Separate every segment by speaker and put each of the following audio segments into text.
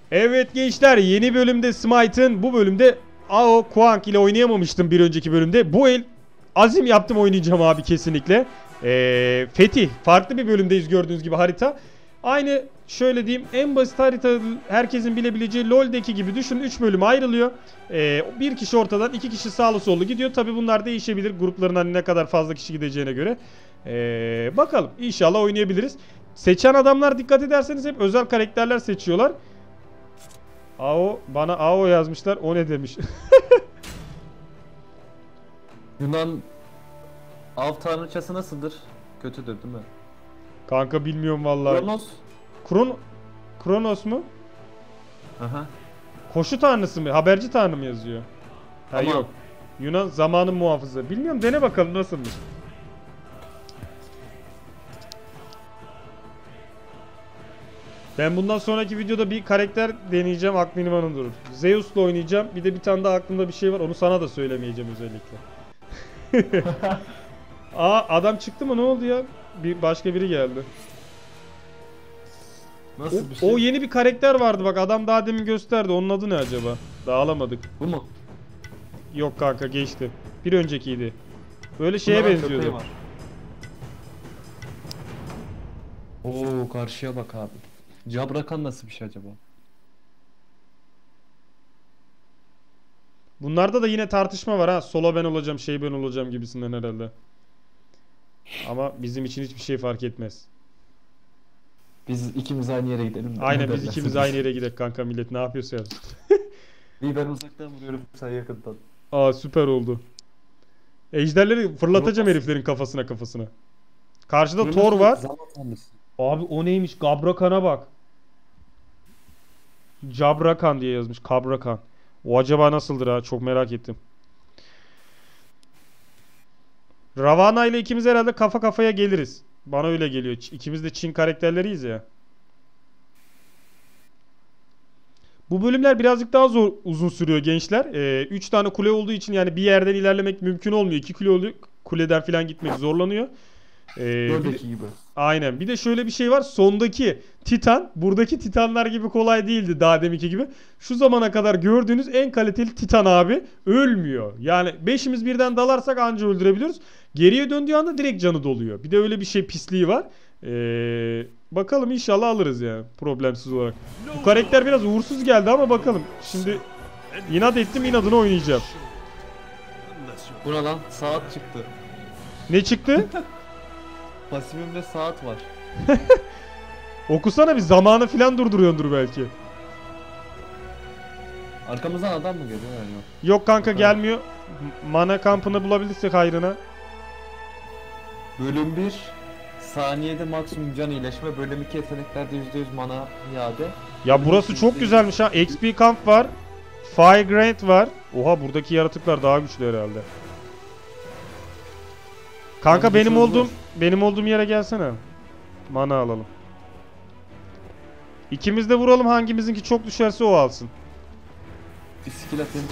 Speaker 1: Evet gençler, yeni bölümde Smite'ın, bu bölümde Ao Kuang ile oynayamamıştım bir önceki bölümde. Bu el azim yaptım, oynayacağım abi kesinlikle. Fetih, farklı bir bölümdeyiz gördüğünüz gibi harita. Aynı şöyle diyeyim, en basit harita, herkesin bilebileceği LoL'deki gibi düşünün, 3 bölüme ayrılıyor. Bir kişi ortadan, 2 kişi sağlı sollu gidiyor. Tabi bunlar değişebilir grupların hani ne kadar fazla kişi gideceğine göre. Bakalım, inşallah oynayabiliriz. Seçen adamlar, dikkat ederseniz, hep özel karakterler seçiyorlar. Ao, bana Ao yazmışlar. O ne demiş?
Speaker 2: Yunan av tanrıçası nasıldır? Kötüdür değil mi?
Speaker 1: Kanka bilmiyorum vallahi.
Speaker 2: Kronos.
Speaker 1: Kronos mu?
Speaker 2: Aha.
Speaker 1: Koşu tanrısı mı? Haberci tanrı mı yazıyor? Ha
Speaker 2: Ama...
Speaker 1: yok. Yunan zamanın muhafızı. Bilmiyorum, dene bakalım nasılmış. Ben bundan sonraki videoda bir karakter deneyeceğim, aklım bana durur. Zeus'la oynayacağım. Bir de bir tane daha aklımda bir şey var. Onu sana da söylemeyeceğim özellikle. Aa, adam çıktı mı? Ne oldu ya? Başka biri geldi.
Speaker 2: Nasıl bir şey?
Speaker 1: O yeni bir karakter vardı bak, adam daha demin gösterdi. Onun adı ne acaba? Daha alamadık.
Speaker 2: Bu mu?
Speaker 1: Yok kanka, geçti. Bir öncekiydi. Böyle şeye
Speaker 2: Bunların
Speaker 1: benziyordu.
Speaker 2: köpeği var. Oo, karşıya bak abi. Cabrakan nasıl bir şey acaba?
Speaker 1: Bunlarda da yine tartışma var ha. Solo ben olacağım, şey ben olacağım gibisinden herhalde. Ama bizim için hiçbir şey fark etmez.
Speaker 2: Biz ikimiz aynı yere gidelim.
Speaker 1: Aynen, biz ikimiz aynı yere gidelim kanka, millet ne yapıyorsa yapsın.
Speaker 2: İyi, ben uzaktan vuruyorum, sen yakından.
Speaker 1: Aa, süper oldu. Ejderleri fırlatacağım heriflerin kafasına. Karşıda Thor var.
Speaker 2: Zaman tanrısı.
Speaker 1: Abi o neymiş? Gabrakan'a bak. Cabrakan diye yazmış. Kabrakan. O acaba nasıldır ha? Çok merak ettim. Ravana ile ikimiz herhalde kafa kafaya geliriz. Bana öyle geliyor. İkimiz de Çin karakterleriyiz ya. Bu bölümler birazcık daha uzun sürüyor gençler. 3 tane kule olduğu için yani bir yerden ilerlemek mümkün olmuyor. 2 kuleden falan gitmek zorlanıyor.
Speaker 2: Gördeki gibi.
Speaker 1: Aynen. Bir de şöyle bir şey var. Sondaki Titan, buradaki Titanlar gibi kolay değildi daha deminki gibi. Şu zamana kadar gördüğünüz en kaliteli Titan abi ölmüyor. Yani 5'imiz birden dalarsak anca öldürebiliyoruz. Geriye döndüğü anda direkt canı doluyor. Bir de öyle bir şey pisliği var. Bakalım, inşallah alırız yani problemsiz olarak. Bu karakter biraz uğursuz geldi ama bakalım. Şimdi inat ettim, inadına oynayacağım.
Speaker 2: Buna lan saat çıktı.
Speaker 1: Ne çıktı?
Speaker 2: Pasifimde saat var.
Speaker 1: Okusana, bir zamanı filan durduruyordur belki.
Speaker 2: Arkamızdan adam mı geliyor yani? Yok.
Speaker 1: Yok kanka, gelmiyor. Mana kampını bulabilirsek hayrına.
Speaker 2: Bölüm 1 saniyede maksimum can iyileşme. Bölüm 2 yeteneklerde %100 mana iade.
Speaker 1: Ya burası çok güzelmiş ha. XP kamp var. Fire Grant var. Oha, buradaki yaratıklar daha güçlü herhalde. Kanka benim olduğum yere gelsene. Mana alalım. İkimiz de vuralım, hangimizinki çok düşerse o alsın.
Speaker 2: Bir skill atayım.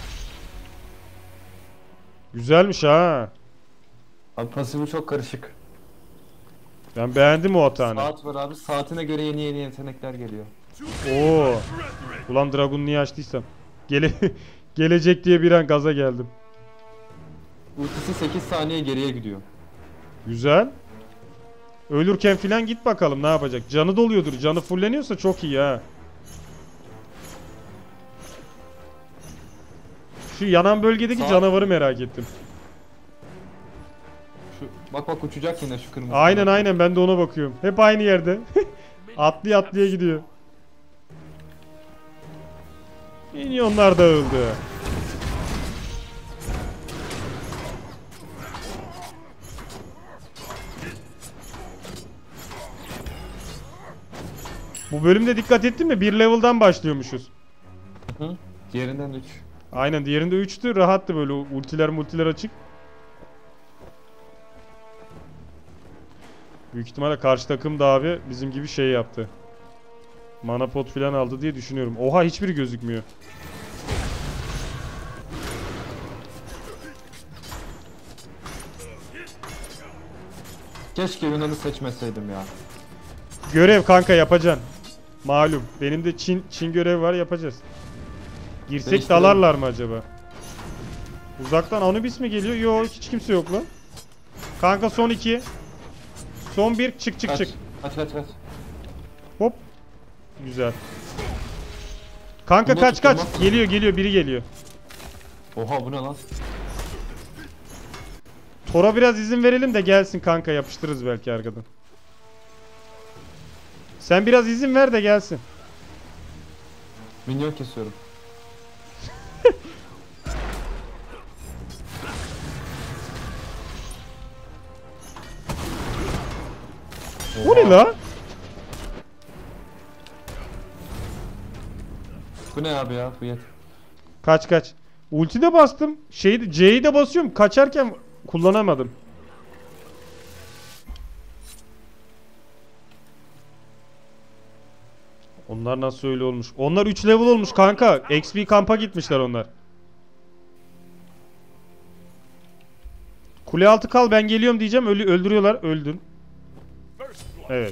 Speaker 1: Güzelmiş ha.
Speaker 2: Abi pasifi çok karışık.
Speaker 1: Ben beğendim o hatanı.
Speaker 2: Saat var abi. Saatine göre yeni yetenekler geliyor.
Speaker 1: Oo. Ulan Dragon niye açtıysam. Gelecek diye bir an gaza geldim.
Speaker 2: Ultisi 8 saniye geriye gidiyor.
Speaker 1: Güzel. Ölürken filan git bakalım ne yapacak. Canı doluyordur. Canı fulleniyorsa çok iyi ha. Şu yanan bölgedeki canavarı merak ettim.
Speaker 2: Bak uçacak yine şu kırmızı.
Speaker 1: Aynen, ben de ona bakıyorum. Hep aynı yerde. Atlaya gidiyor. Minyonlar dağıldı. Bu bölümde dikkat ettin mi? Bir level'dan başlıyormuşuz.
Speaker 2: Hı? Diğerinden 3.
Speaker 1: Aynen, diğerinde 3'tü. Rahattı böyle, multiler açık. Büyük ihtimalle karşı takım da abi bizim gibi şey yaptı. Mana pot falan aldı diye düşünüyorum. Oha, hiçbiri gözükmüyor.
Speaker 2: Keşke Yunan'ı seçmeseydim ya.
Speaker 1: Görev kanka, yapacaksın. Malum. Benim de Çin görevi var, yapacağız. Girsek
Speaker 2: Değiştirelim.
Speaker 1: dalarlar mı acaba? Uzaktan Anubis mi geliyor? Yo, hiç kimse yok lan. Kanka son 2. Son 1. Çık çık
Speaker 2: Kaç.
Speaker 1: çık.
Speaker 2: Kaç.
Speaker 1: Hop. Güzel. Kanka
Speaker 2: Bunda
Speaker 1: kaç kaç.
Speaker 2: tutturmak-
Speaker 1: Geliyor biri geliyor.
Speaker 2: Oha bu ne lan?
Speaker 1: Tora biraz izin verelim de gelsin kanka, yapıştırırız belki arkadan. Sen biraz izin ver de gelsin.
Speaker 2: Minyon kesiyorum.
Speaker 1: O ne la?
Speaker 2: Bu ne abi ya? Bu yet.
Speaker 1: Kaç kaç. Ulti de bastım. C'yi de basıyorum. Kaçarken kullanamadım. Onlar nasıl öyle olmuş? Onlar 3 level olmuş kanka. XP kampa gitmişler onlar. Kule altı kal, ben geliyorum diyeceğim. Öldürüyorlar. Öldün. Evet.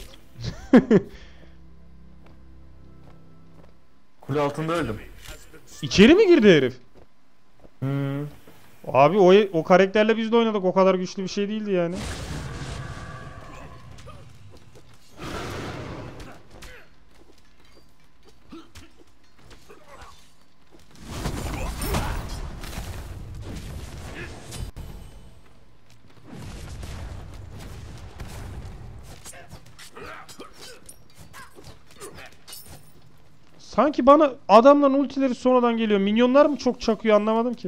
Speaker 2: Kule altında öldüm.
Speaker 1: İçeri mi girdi herif?
Speaker 2: Hmm.
Speaker 1: Abi o karakterle biz de oynadık. O kadar güçlü bir şey değildi yani. Sanki bana adamların ultileri sonradan geliyor. Minyonlar mı çok çakıyor, anlamadım ki.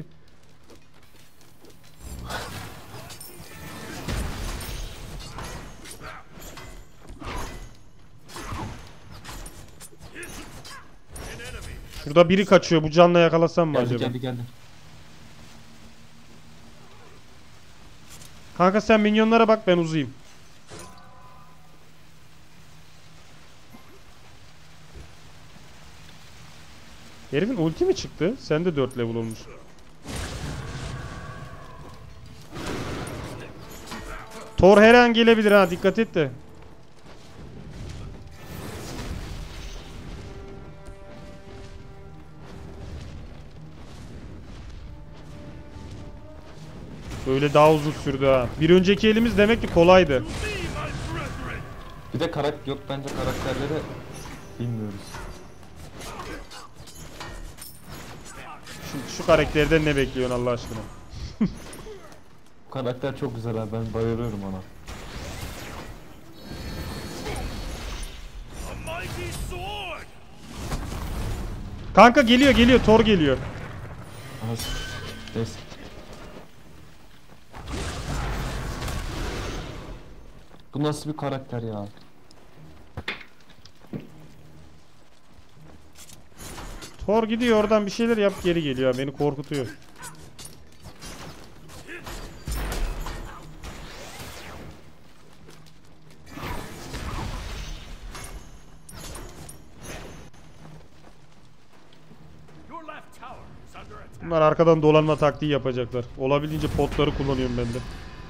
Speaker 1: Şurada biri kaçıyor. Bu canla yakalasam mı acaba?
Speaker 2: Geldi.
Speaker 1: Kanka sen minyonlara bak, ben uzayayım. Herifin ulti mi çıktı? Sen de 4 level olmuş. Thor her an gelebilir ha, dikkat et de. Böyle daha uzun sürdü ha. Bir önceki elimiz demek ki kolaydı.
Speaker 2: Bir de yok bence karakterleri bilmiyoruz.
Speaker 1: Şu karakterden ne bekliyorsun Allah aşkına?
Speaker 2: Bu karakter çok güzel abi, ben bayılıyorum ona.
Speaker 1: Kanka geliyor Thor geliyor.
Speaker 2: Neyse. Bu nasıl bir karakter ya?
Speaker 1: Thor gidiyor oradan, bir şeyler yap geri geliyor, beni korkutuyor. Bunlar arkadan dolanma taktiği yapacaklar. Olabildiğince potları kullanıyorum ben de.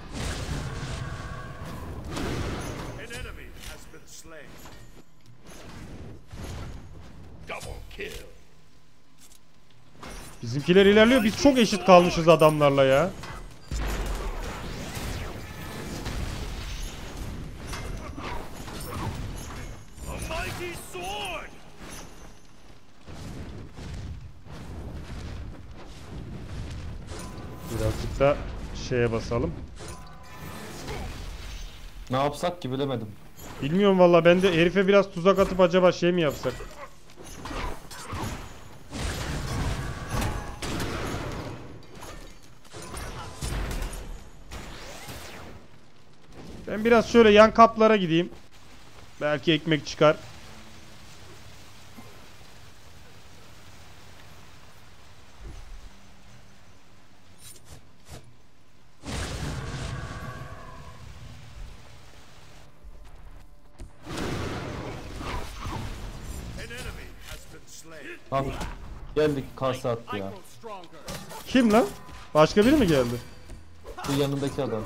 Speaker 1: Bizimkiler ilerliyor. Biz çok eşit kalmışız adamlarla ya. Birazcık da şeye basalım.
Speaker 2: Ne yapsak ki bilemedim.
Speaker 1: Bilmiyorum valla, ben de herife biraz tuzak atıp acaba şey mi yapsak? Ben biraz şöyle yan kaplara gideyim. Belki ekmek çıkar.
Speaker 2: Abi geldik, kasa attı ya.
Speaker 1: Kim lan? Başka biri mi geldi?
Speaker 2: Bu yanındaki adam.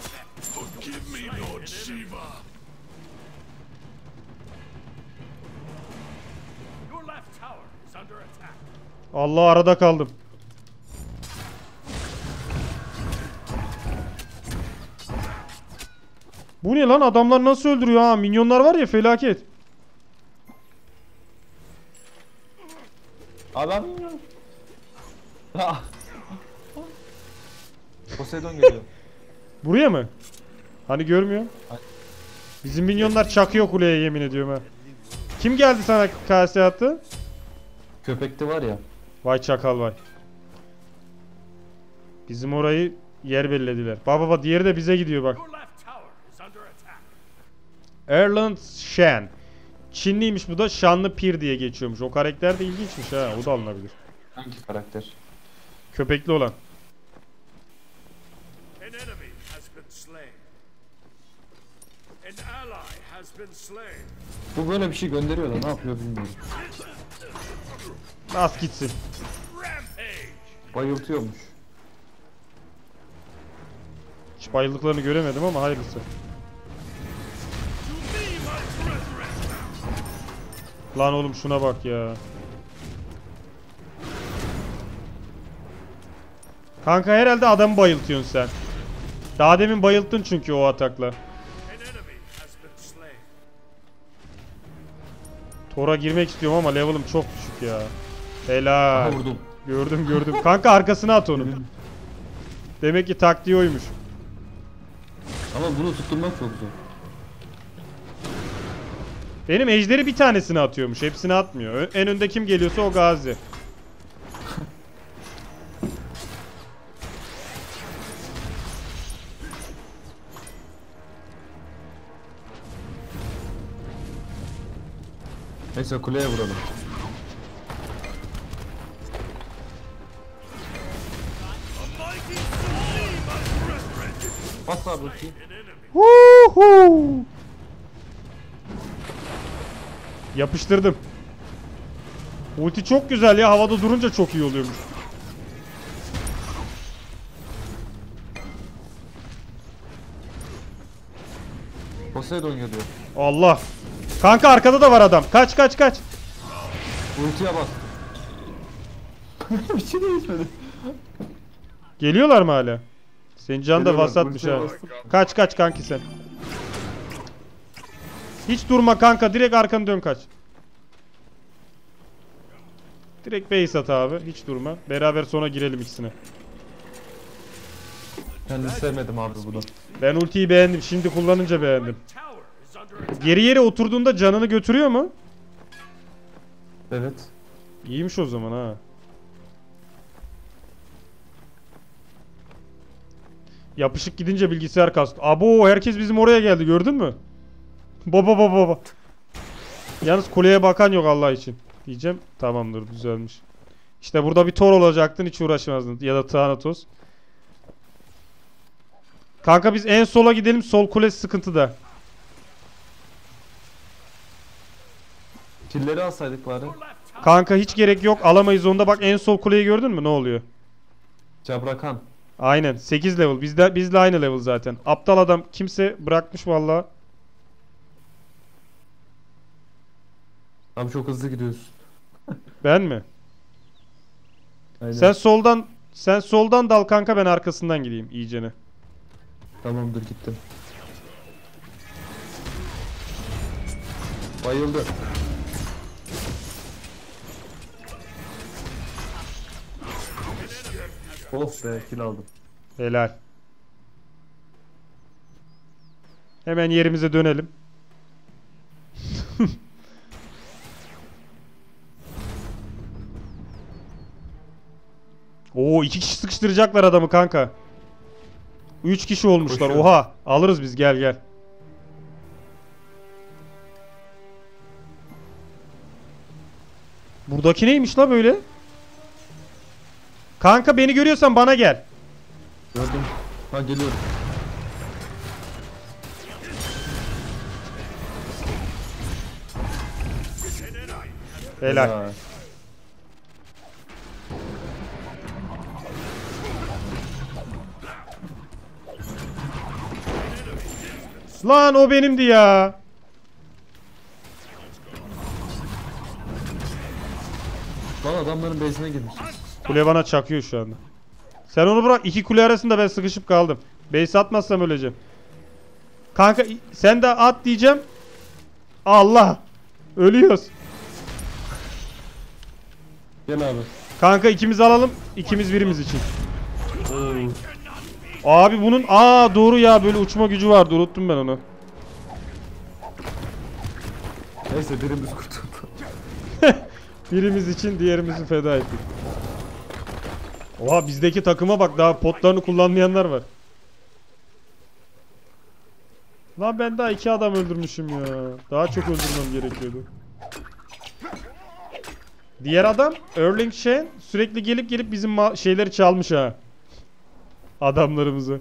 Speaker 1: Allah, arada kaldım. Bu ne lan? Adamlar nasıl öldürüyor ha? Minyonlar var ya, felaket.
Speaker 2: Adam. Ah. Poseidon geliyor.
Speaker 1: Buraya mı? Hani görmüyor?
Speaker 2: Ay.
Speaker 1: Bizim minyonlar çakıyor kuleye, yemin ediyorum ha. Kim geldi sana kase attı?
Speaker 2: Köpekte var ya.
Speaker 1: Vay çakal vay. Bizim orayı yer bellediler. Baba diğeri de bize gidiyor bak. Erland Shen. Çinliymiş bu da, Şanlı Pir diye geçiyormuş. O karakter de ilginçmiş ha, o da alınabilir.
Speaker 2: Hangi karakter?
Speaker 1: Köpekli olan.
Speaker 3: An enemy has been slain. An ally has been slain.
Speaker 2: Bu böyle bir şey gönderiyor da ne yapıyor bilmiyorum.
Speaker 1: Bas gitsin.
Speaker 3: Rampage.
Speaker 2: Bayıltıyormuş.
Speaker 1: Hiç bayıldıklarını göremedim ama hayırlısı.
Speaker 3: To me, my brethren.
Speaker 1: Lan oğlum şuna bak ya. Kanka herhalde adamı bayıltıyorsun sen. Daha demin bayılttın çünkü o atakla.
Speaker 3: An enemy has been slain.
Speaker 1: Tora girmek istiyorum ama level'ım çok düşük ya. Helal.
Speaker 2: Vurdum.
Speaker 1: Gördüm. Kanka arkasına at onu. Demek ki taktiği oymuş.
Speaker 2: Ama bunu tutturmak çok zor.
Speaker 1: Benim ejderi bir tanesini atıyormuş. Hepsini atmıyor. En önde kim geliyorsa o gazi.
Speaker 2: Neyse kuleye vuralım. Bas abi ultiyi.
Speaker 1: Huhu. Yapıştırdım. Ulti çok güzel ya. Havada durunca çok iyi oluyormuş.
Speaker 2: Poseidon geliyor.
Speaker 1: Allah. Kanka arkada da var adam. Kaç.
Speaker 2: Ultiye bas. Bir şey değişmedi.
Speaker 1: Geliyorlar mı hala? Senin can da
Speaker 2: Geliyorlar,
Speaker 1: vasatmış ha.
Speaker 2: ultiye bastım.
Speaker 1: Kaç kanki sen. Hiç durma kanka. Direkt arkanı dön kaç. Direkt base at abi. Hiç durma. Beraber sona girelim ikisine.
Speaker 2: Ben sevmedim abi bunu.
Speaker 1: Ben ultiyi beğendim. Şimdi kullanınca beğendim.
Speaker 3: Tower is under attack.
Speaker 1: Geri yere oturduğunda canını götürüyor mu?
Speaker 2: Evet.
Speaker 1: İyiymiş o zaman ha. Yapışık gidince bilgisayar kastı. Abo, herkes bizim oraya geldi, gördün mü? Baba. Yalnız kuleye bakan yok Allah için. Diyeceğim. Tamamdır, düzelmiş. İşte burada bir Thor olacaktın, hiç uğraşmazdın. Ya da Thanatos. Kanka biz en sola gidelim, sol kule sıkıntıda.
Speaker 2: Killeri alsaydık bari.
Speaker 1: Kanka hiç gerek yok, alamayız onda. Bak en sol kuleyi gördün mü ne oluyor?
Speaker 2: Cabrakan.
Speaker 1: Aynen 8 level, bizle aynı level zaten. Aptal adam kimse bırakmış vallahi.
Speaker 2: Abi çok hızlı gidiyorsun.
Speaker 1: Ben mi?
Speaker 2: Aynen.
Speaker 1: Sen soldan dal kanka, ben arkasından gideyim iyicene.
Speaker 2: Tamamdır gittim. Bayıldı. Oh be kill aldım.
Speaker 1: Helal. Hemen yerimize dönelim. Oo, 2 kişi sıkıştıracaklar adamı kanka. 3 kişi olmuşlar.
Speaker 2: Koşuyor.
Speaker 1: Oha, alırız biz, gel. Buradaki neymiş la böyle? Kanka beni görüyorsan bana gel.
Speaker 2: Gördüm. Ha geliyorum.
Speaker 1: Helal.
Speaker 2: Ya.
Speaker 1: Lan o benimdi ya.
Speaker 2: Lan Lan adamların base'ine girmiş.
Speaker 1: Kule bana çakıyor şu anda. Sen onu bırak. İki kule arasında ben sıkışıp kaldım. Base atmazsam öleceğim. Kanka sen de at diyeceğim. Allah. Ölüyoruz.
Speaker 2: Gel abi.
Speaker 1: Kanka ikimiz alalım. İkimiz birimiz için.
Speaker 2: Oo.
Speaker 1: Abi bunun doğru ya, böyle uçma gücü vardı. Unuttum ben onu.
Speaker 2: Neyse birimiz kurtuldu.
Speaker 1: Birimiz için diğerimizi feda ettik. Oha, bizdeki takıma bak, daha potlarını kullanmayanlar var. Lan ben daha 2 adam öldürmüşüm ya. Daha çok öldürmem gerekiyordu. Diğer adam Erling Shen sürekli gelip bizim şeyleri çalmış ha. Adamlarımızı.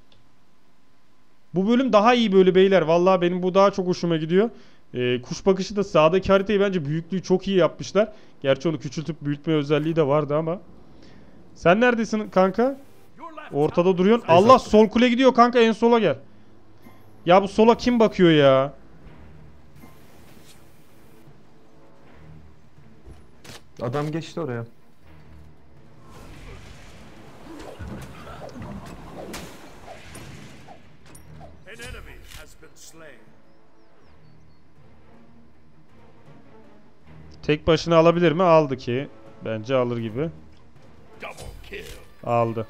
Speaker 1: Bu bölüm daha iyi böyle beyler. Vallahi benim bu daha çok hoşuma gidiyor. Kuş bakışı da sağdaki haritayı bence büyüklüğü çok iyi yapmışlar. Gerçi onu küçültüp büyütme özelliği de vardı ama. Sen neredesin kanka? Ortada duruyorsun. Allah, sol kule gidiyor kanka, en sola gel. Ya bu sola kim bakıyor ya?
Speaker 2: Adam geçti oraya.
Speaker 3: An enemy has been slain.
Speaker 1: Tek başına alabilir mi? Aldı ki. Bence alır gibi.
Speaker 3: Double kill.
Speaker 1: Aldı.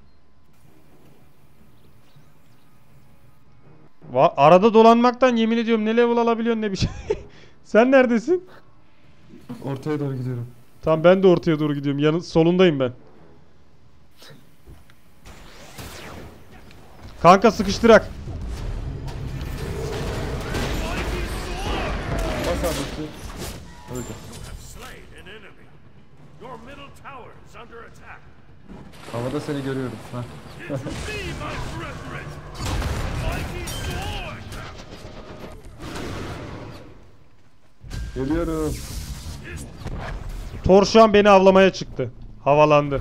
Speaker 1: Arada dolanmaktan yemin ediyorum ne level alabiliyorsun ne bir şey. Sen neredesin?
Speaker 2: Ortaya doğru gidiyorum.
Speaker 1: Tamam, ben de ortaya doğru gidiyorum. Solundayım ben. Kanka sıkıştırak.
Speaker 2: Bas abi. Öldü.
Speaker 3: Have slain an enemy. Your middle tower is under attack.
Speaker 2: Havada seni görüyorum. Ha.
Speaker 3: It's me, my brethren. Mighty sword.
Speaker 2: Geliyorum.
Speaker 1: Thor şu an beni avlamaya çıktı. Havalandı.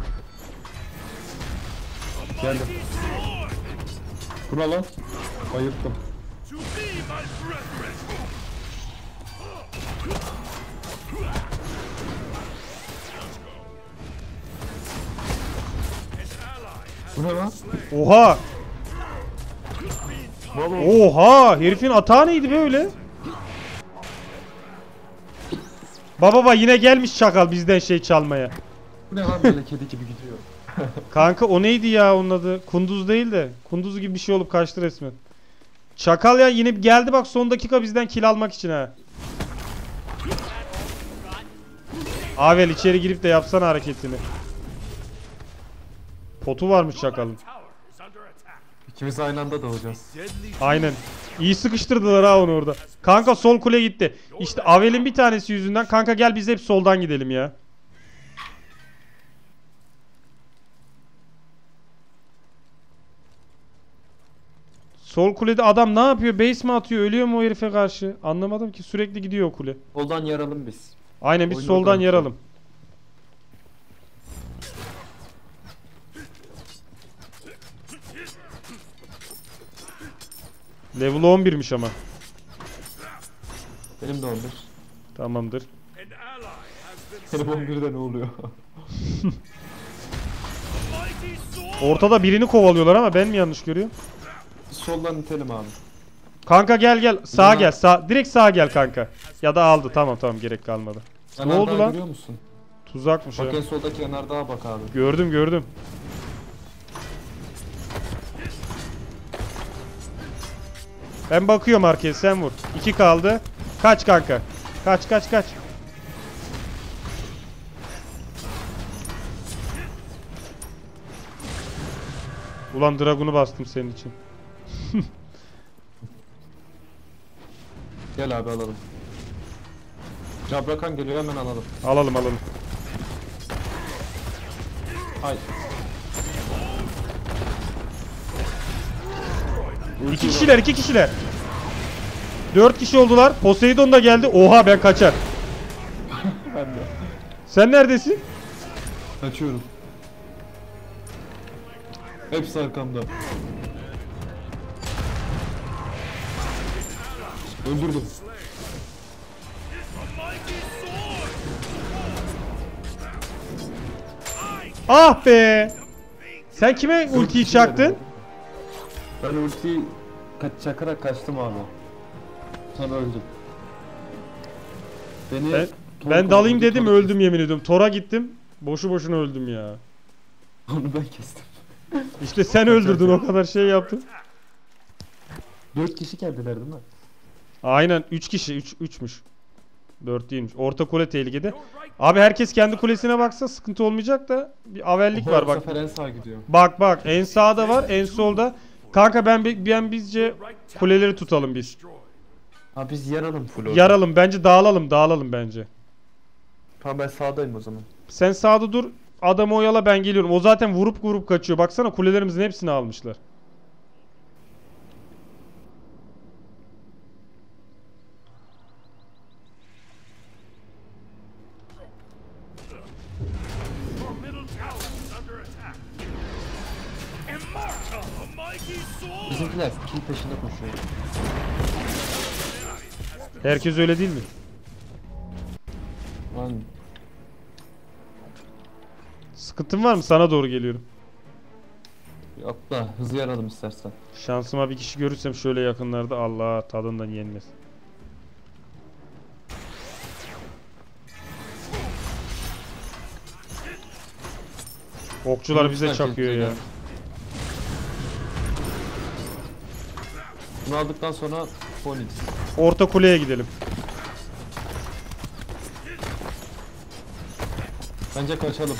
Speaker 2: Geldim.
Speaker 3: Sword.
Speaker 2: Bu ne lan? Bayılttım.
Speaker 3: To me, my brethren.
Speaker 2: Bu ne lan?
Speaker 1: Oha!
Speaker 2: Baba.
Speaker 1: Oha! Herifin atağı neydi böyle? Baba yine gelmiş çakal bizden şey çalmaya.
Speaker 2: Bu ne lan böyle kedi gibi gidiyor.
Speaker 1: Kanka o neydi ya onun adı? Kunduz değil de. Kunduz gibi bir şey olup kaçtı resmen. Çakal ya yine geldi bak, son dakika bizden kill almak için ha. Avel içeri girip de yapsana hareketini. Potu varmış çakalın.
Speaker 3: Tower is under attack.
Speaker 2: İkimiz aynı anda doğacağız.
Speaker 1: Aynen. İyi sıkıştırdılar ha onu orada. Kanka sol kule gitti. İşte Avel'in bir tanesi yüzünden. Kanka gel biz hep soldan gidelim ya. Sol kulede adam ne yapıyor? Base mi atıyor? Ölüyor mu o herife karşı? Anlamadım ki, sürekli gidiyor o kule.
Speaker 2: Soldan yaralım biz.
Speaker 1: Aynen, biz
Speaker 2: Oyunu
Speaker 1: soldan
Speaker 2: bakalım.
Speaker 1: yaralım. Level 11'miş ama.
Speaker 2: Benim de 11.
Speaker 1: Tamamdır.
Speaker 3: An ally has been
Speaker 2: Benim
Speaker 3: slain.
Speaker 2: 11'de ne oluyor?
Speaker 3: Mighty sword.
Speaker 1: Ortada birini kovalıyorlar ama ben mi yanlış görüyorum?
Speaker 2: Biz soldan itelim abi.
Speaker 1: Kanka gel sağa
Speaker 2: Buna-
Speaker 1: gel, direkt sağa gel kanka. Ya da aldı, tamam gerek kalmadı. Ne oldu
Speaker 2: Yanardağ
Speaker 1: lan?
Speaker 2: görüyor musun?
Speaker 1: Tuzakmış
Speaker 2: Bak
Speaker 1: ya.
Speaker 2: en soldaki yanardağa bak abi.
Speaker 1: Gördüm. Ben bakıyorum arkaya, sen vur. 2 kaldı. Kaç kanka. Kaç. Ulan Dragon'u bastım senin için.
Speaker 2: Gel abi alalım. Cabrakan geliyor, hemen alalım.
Speaker 1: Alalım.
Speaker 2: Hay.
Speaker 1: 2 kişiler. 4 kişi oldular. Poseidon da geldi. Oha, ben kaçar.
Speaker 2: Ben de.
Speaker 1: Sen neredesin?
Speaker 2: Kaçıyorum. Hepsi arkamda. Öldürdüm.
Speaker 3: A mighty sword.
Speaker 1: Ah be. Sen kime ultiyi çaktın?
Speaker 2: Ben ultiyi çakarak kaçtım abi. Sonra öldüm. Beni
Speaker 1: Ben dalayım dedim, öldüm yemin ediyorum. Tor'a gittim. Boşu boşuna öldüm ya.
Speaker 2: Onu ben kestim.
Speaker 1: İşte sen öldürdün, o kadar şey yaptın.
Speaker 2: 4 kişi geldiler değil mi?
Speaker 1: Aynen 3 kişi, 3'müş. 4 değilmiş. Orta kule tehlikede. Abi herkes kendi kulesine baksa sıkıntı olmayacak da bir avellik var
Speaker 2: Bu
Speaker 1: bak.
Speaker 2: sefer en sağa gidiyor.
Speaker 1: Bak en sağda var, en solda. Kanka ben bizce kuleleri tutalım biz.
Speaker 2: Ha biz yaralım full orada.
Speaker 1: Yaralım bence, dağılalım bence.
Speaker 2: Tamam ben sağdayım o zaman.
Speaker 1: Sen sağda dur, adamı oyala, ben geliyorum. O zaten vurup kaçıyor. Baksana kulelerimizin hepsini almışlar.
Speaker 3: Your middle tower is under attack. Immortal, a mighty sword.
Speaker 2: Bizimkiler kill peşinde koşuyor.
Speaker 1: Herkes öyle değil mi?
Speaker 2: Lan
Speaker 1: Sıkıntın var mı? Sana doğru geliyorum.
Speaker 2: yok da hızlı yaralım istersen.
Speaker 1: Şansıma bir kişi görürsem şöyle yakınlarda, Allah tadından yenmez. Okçular bize çakıyor ya.
Speaker 2: Bunu aldıktan sonra Phoenix.
Speaker 1: Orta kuleye gidelim.
Speaker 2: Bence kaçalım.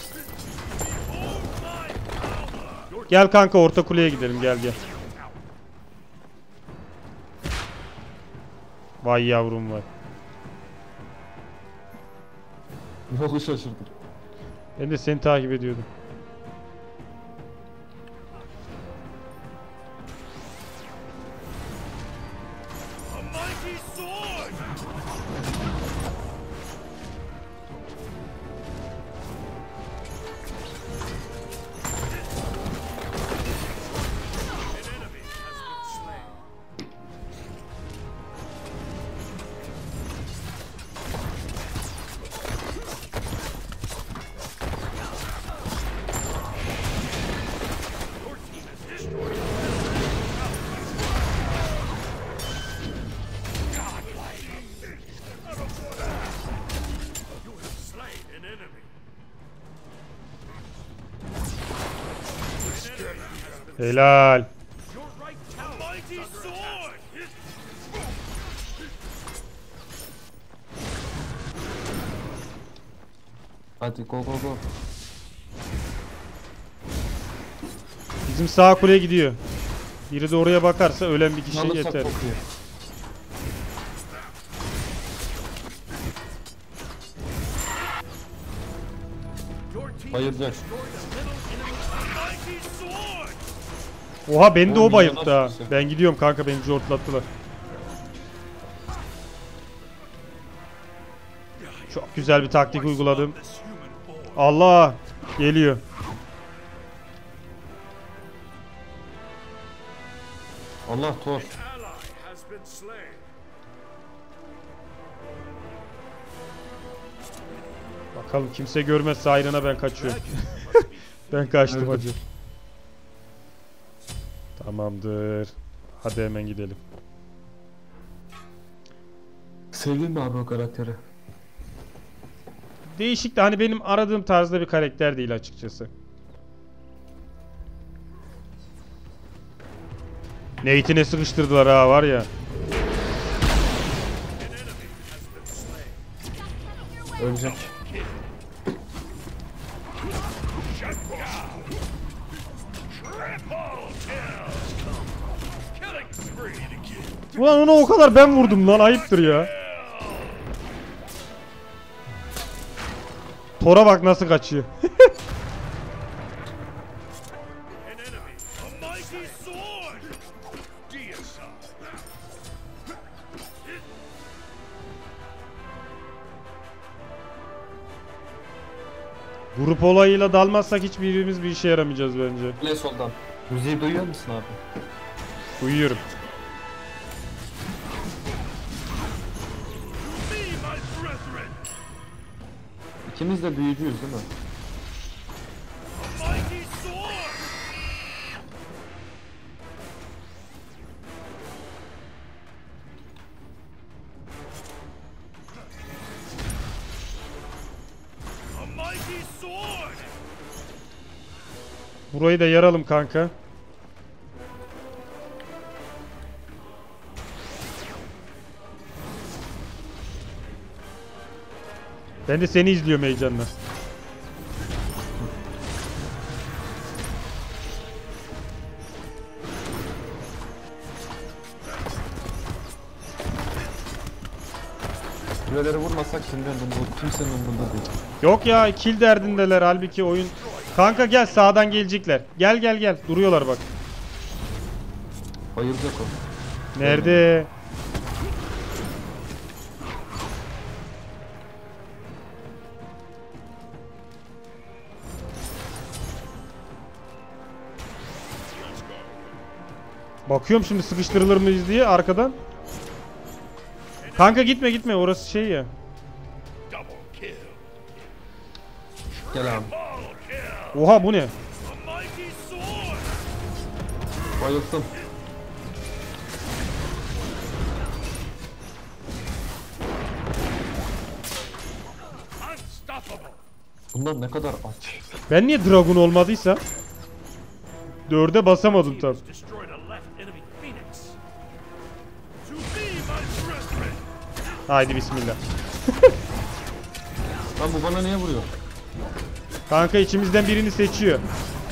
Speaker 1: Gel kanka, orta kuleye gidelim, gel. Vay yavrum vay.
Speaker 2: Yolu şaşırdım.
Speaker 1: Ben de seni takip ediyordum.
Speaker 3: A mighty sword. An enemy has been slain. Your team has destroyed You have slain an enemy.
Speaker 1: Helal.
Speaker 3: Your right tower, mighty sword.
Speaker 2: Hadi go go go.
Speaker 1: Bizim sağ kule gidiyor. Biri de oraya bakarsa ölen bir kişi
Speaker 2: Alırsak
Speaker 1: yeter.
Speaker 2: kokuyor.
Speaker 3: Your team
Speaker 2: Bayılacak.
Speaker 3: destroyed a middle enemy. A mighty sword.
Speaker 1: Oha beni de o
Speaker 2: Oğlum,
Speaker 1: bayılttı ha.
Speaker 2: nasıl?
Speaker 1: Ben gidiyorum kanka, beni cortlattılar. Çok güzel bir taktik uyguladım.
Speaker 3: This human boy.
Speaker 1: Allah geliyor.
Speaker 2: Allah Thor.
Speaker 3: Ally has been slain.
Speaker 1: Bakalım kimse görmezse ayrına ben kaçıyorum. Ben kaçtım hacı. Tamamdır. Hadi hemen gidelim.
Speaker 2: Sevdin mi abi o karakteri?
Speaker 1: Değişik de, hani benim aradığım tarzda bir karakter değil açıkçası. Nate'ine sıkıştırdılar ha, var ya.
Speaker 2: Ölecek.
Speaker 3: Killing spree to kill.
Speaker 1: Ulan ona o kadar ben vurdum lan, ayıptır ya. Tora bak nasıl kaçıyor.
Speaker 3: An enemy. A mighty sword. Deicide.
Speaker 1: Grup olayıyla dalmazsak hiçbirimiz bir işe yaramayacağız bence.
Speaker 2: Ne soldan? Müziği duyuyor musun abi?
Speaker 1: Uyuyorum.
Speaker 3: Me, my brethren.
Speaker 2: İkimiz de büyücüyüz değil mi?
Speaker 1: Burayı da yaralım kanka. Ben de seni izliyorum heyecanla.
Speaker 2: Kuleleri vurmasak şimdiden kimsenin umurunda değil.
Speaker 1: Yok ya, kill derdindeler halbuki oyun. Kanka gel, sağdan gelecekler. Gel gel gel. Duruyorlar bak.
Speaker 2: Bayılacak o.
Speaker 1: Nerede? Bakıyorum şimdi sıkıştırılır mıyız diye arkadan. Kanka gitme gitme, orası şey ya.
Speaker 3: Double kill.
Speaker 2: Gel abi.
Speaker 3: Kill.
Speaker 1: Oha bu ne?
Speaker 3: A mighty sword.
Speaker 2: Bayıldım.
Speaker 3: Unstoppable.
Speaker 2: Bunlar ne kadar aç.
Speaker 1: Ben niye dragon olmadıysa? 4'e basamadım tam.
Speaker 3: Has destroyed a left enemy phoenix. To be my brethren.
Speaker 1: Haydi bismillah.
Speaker 2: Lan bu bana niye vuruyor?
Speaker 1: Kanka içimizden birini seçiyor.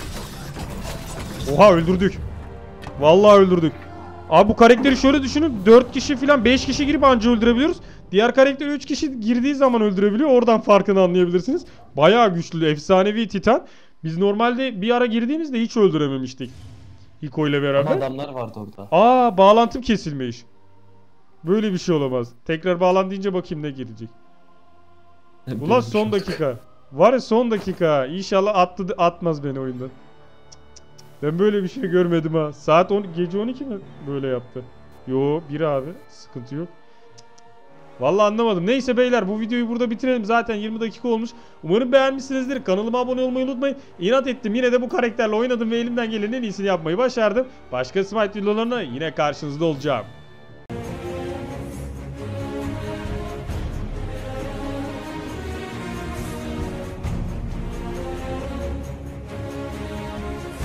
Speaker 1: Oha öldürdük. Vallahi öldürdük. Abi bu karakteri şöyle düşünün. 4 kişi falan 5 kişi girip anca öldürebiliyoruz. Diğer karakter 3 kişi girdiği zaman öldürebiliyor. Oradan farkını anlayabilirsiniz. Bayağı güçlü. Efsanevi Titan. Biz normalde bir ara girdiğimizde hiç öldürememiştik. Hiko ile
Speaker 2: Ama
Speaker 1: beraber.
Speaker 2: adamlar vardı orada.
Speaker 1: Aa, bağlantım kesilmiş. Böyle bir şey olamaz. Tekrar bağlan deyince bakayım ne gelecek. Ulan son dakika. Var ya son dakika. İnşallah atmaz beni oyundan. Ben böyle bir şey görmedim ha. Saat 10, gece 12 mi böyle yaptı? Yo, bir abi. Sıkıntı yok. Vallahi anlamadım. Neyse beyler, bu videoyu burada bitirelim. Zaten 20 dakika olmuş. Umarım beğenmişsinizdir. Kanalıma abone olmayı unutmayın. İnat ettim. Yine de bu karakterle oynadım ve elimden gelenin en iyisini yapmayı başardım. Başka Smite videolarına yine karşınızda olacağım.